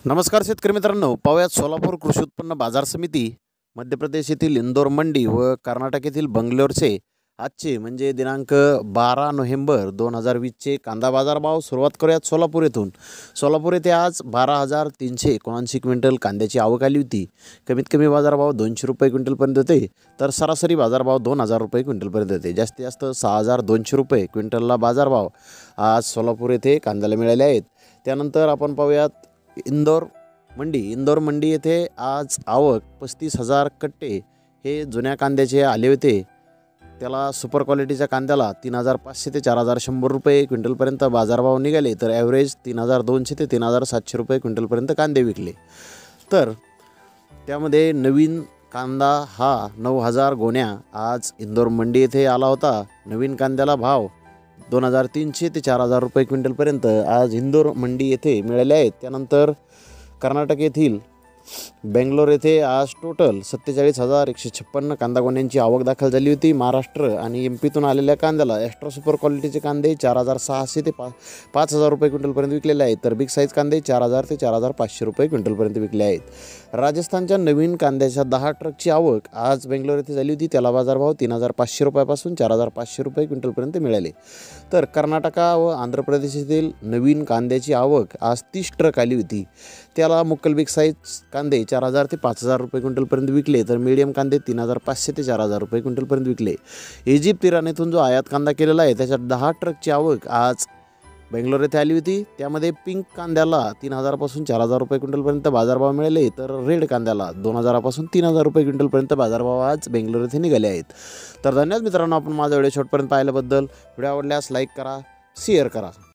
नमस्कार शेतकरी मित्रांनो, पाहुयात सोलापूर कृषी उत्पन्न बाजार समिती, मध्य प्रदेश येथील इंदोर मंडी व कर्नाटक येथील बंगलोरचे आजचे म्हणजे दिनांक 12 नोव्हेंबर 2020चे कांदा बाजारभाव सुरुवात करूयात सोलापूर येथून। सोलापूर येथे आज 12,379 क्विंटल कांद्याची आवक आली होती। कमीत कमी बाजारभाव 200 रुपये क्विंटलपर्यंत होते, तर सरासरी बाजारभाव 2,000 रुपये क्विंटलपर्यंत होते। जास्तीत जास्त 6,200 रुपये क्विंटलला बाजारभाव आज सोलापूर येथे कांद्याला मिळाले आहेत। त्यानंतर आपण पाहूयात इंदोर मंडी येथे आज आवक 35,000 कट्टे हे जुन्या कांद्याचे आले होते। त्याला सुपर क्वालिटीच्या कांद्याला 3,500 ते 4,100 रुपये क्विंटलपर्यंत बाजारभाव निघाले, तर ॲव्हरेज 3,200 ते 3,700 रुपये क्विंटलपर्यंत कांदे विकले। तर त्यामध्ये नवीन कांदा हा 9,000 गोण्या आज इंदोर मंडी येथे आला होता। नवीन कांद्याला भाव 2,300 ते 4,000 रुपये क्विंटलपर्यंत आज इंदोर मंडी येथे मिळाले आहेत। त्यानंतर कर्नाटक येथील बेंगलोर येथे आज टोटल 47,156 कांदा गोण्यांची आवक दाखल झाली होती। महाराष्ट्र आणि एमपीतून आलेल्या कांद्याला एक्स्ट्रा सुपर क्वालिटीचे कांदे 4,600 ते 5,000 रुपये क्विंटलपर्यंत विकलेले आहेत, तर बिग साईज कांदे 4,000 ते 4,500 रुपये क्विंटलपर्यंत विकले आहेत। राजस्थानच्या नवीन कांद्याच्या 10 ट्रकची आवक आज बेंगलोर येथे झाली होती। त्याला बाजारभाव 3,500 रुपयापासून 4,500 रुपये क्विंटलपर्यंत मिळाले। तर कर्नाटक व आंध्र प्रदेश येथील नवीन कांद्याची आवक आज 30 ट्रक आली होती। त्याला मुक्कल बिग साईज कांदे 4,000 ते 5,000 रुपये क्विंटलपर्यंत विकले, तर मीडियम कांदे 3,500 ते 4,000 रुपये क्विंटलपर्यंत विकले। इजिप्त इराणीतून जो आयात कांदा केलेला आहे त्याच्यात 10 ट्रकची आवक आज बेंगलोर येथे आली होती। त्यामध्ये पिंक कांद्याला 3,000 पासून 4,000 रुपये क्विंटलपर्यंत बाजारभाव मिळाले, तर रेड कांद्याला 2,000 पासून 3,000 रुपये क्विंटलपर्यंत बाजारभाव आज बेंगलोर येथे निघाले आहेत। तर धन्यवाद मित्रांनो, आपण माझा व्हिडिओ शेवटपर्यंत पाहिल्याबद्दल। व्हिडिओ आवडल्यास लाईक करा, शेअर करा।